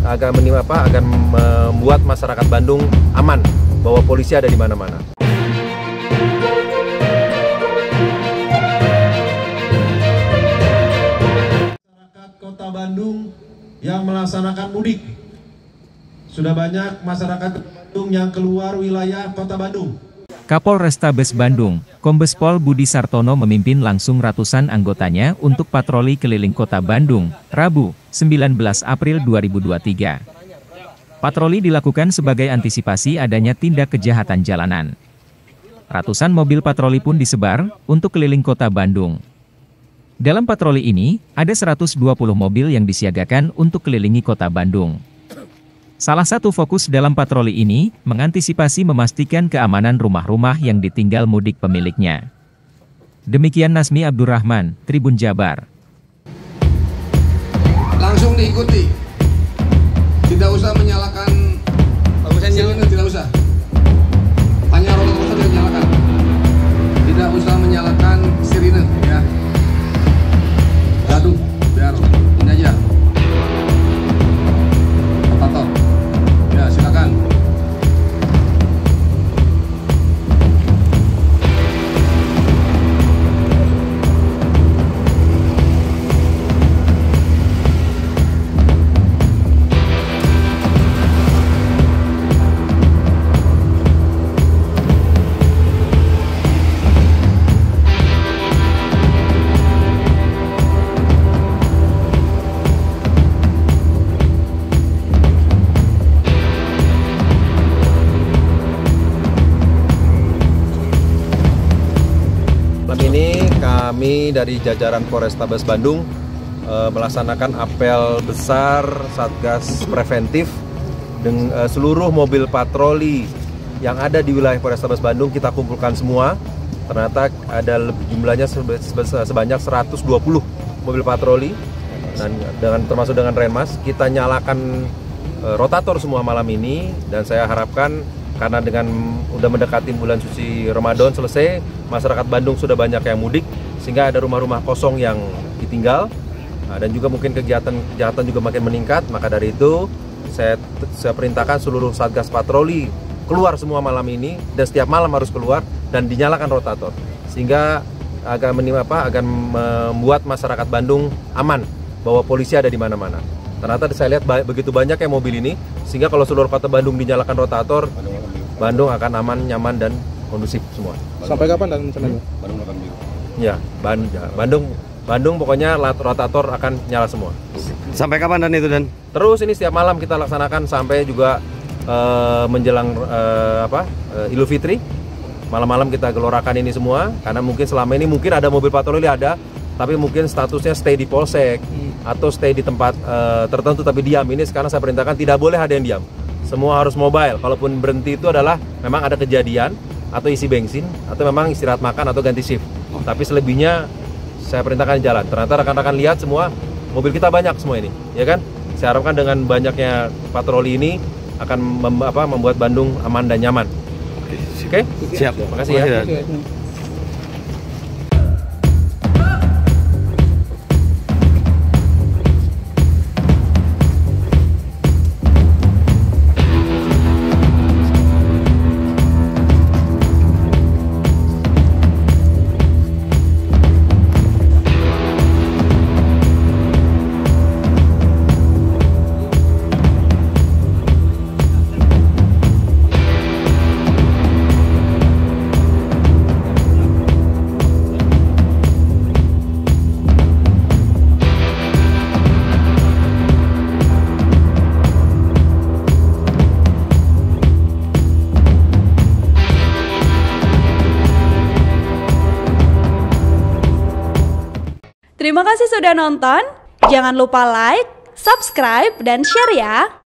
agar membuat masyarakat Bandung aman bahwa polisi ada di mana-mana. Masyarakat Kota Bandung yang melaksanakan mudik. Sudah banyak masyarakat Bandung yang keluar wilayah Kota Bandung. Kapolrestabes Bandung, Kombes Pol Budi Sartono memimpin langsung ratusan anggotanya untuk patroli keliling Kota Bandung, Rabu, 19 April 2023. Patroli dilakukan sebagai antisipasi adanya tindak kejahatan jalanan. Ratusan mobil patroli pun disebar untuk keliling Kota Bandung. Dalam patroli ini, ada 120 mobil yang disiagakan untuk kelilingi Kota Bandung. Salah satu fokus dalam patroli ini, mengantisipasi memastikan keamanan rumah-rumah yang ditinggal mudik pemiliknya. Demikian Nasmi Abdurrahman, Tribun Jabar. Langsung diikuti. Tidak usah menyalakan sirine, tidak usah. Hanya roda saja dinyalakan. Tidak usah menyalakan sirine, ya. Aduh, biar ini aja. Rotator. Ya, silakan. Ini kami dari jajaran Polrestabes Bandung melaksanakan apel besar Satgas Preventif dengan seluruh mobil patroli yang ada di wilayah Polrestabes Bandung kita kumpulkan semua. Ternyata ada jumlahnya sebanyak 120 mobil patroli dan termasuk dengan Renmas. Kita nyalakan rotator semua malam ini dan saya harapkan karena dengan udah mendekati bulan suci Ramadan selesai, masyarakat Bandung sudah banyak yang mudik, sehingga ada rumah-rumah kosong yang ditinggal, dan juga mungkin kejahatan juga makin meningkat. Maka dari itu, saya perintahkan seluruh Satgas Patroli keluar semua malam ini, dan setiap malam harus keluar, dan dinyalakan rotator. Sehingga agar membuat masyarakat Bandung aman, bahwa polisi ada di mana-mana. Ternyata saya lihat begitu banyak yang mobil ini, sehingga kalau seluruh kota Bandung dinyalakan rotator, Bandung akan aman, nyaman, dan kondusif semua. Sampai kapan dan rencananya? Ya, Bandung pokoknya rotator akan nyala semua. Sampai kapan dan itu dan? Terus ini setiap malam kita laksanakan sampai juga menjelang Idul Fitri. Malam-malam kita gelorakan ini semua, karena mungkin selama ini mungkin ada mobil patroli ada, tapi mungkin statusnya stay di polsek atau stay di tempat tertentu tapi diam. Ini sekarang saya perintahkan tidak boleh ada yang diam. Semua harus mobile. Kalaupun berhenti itu adalah memang ada kejadian atau isi bensin atau memang istirahat makan atau ganti shift. Tapi selebihnya saya perintahkan jalan. Ternyata rekan-rekan lihat semua mobil kita banyak semua ini, ya kan? Saya harapkan dengan banyaknya patroli ini akan membuat Bandung aman dan nyaman. Oke? Siap. Terima kasih ya. Terima kasih sudah nonton. Jangan lupa like, subscribe, dan share ya.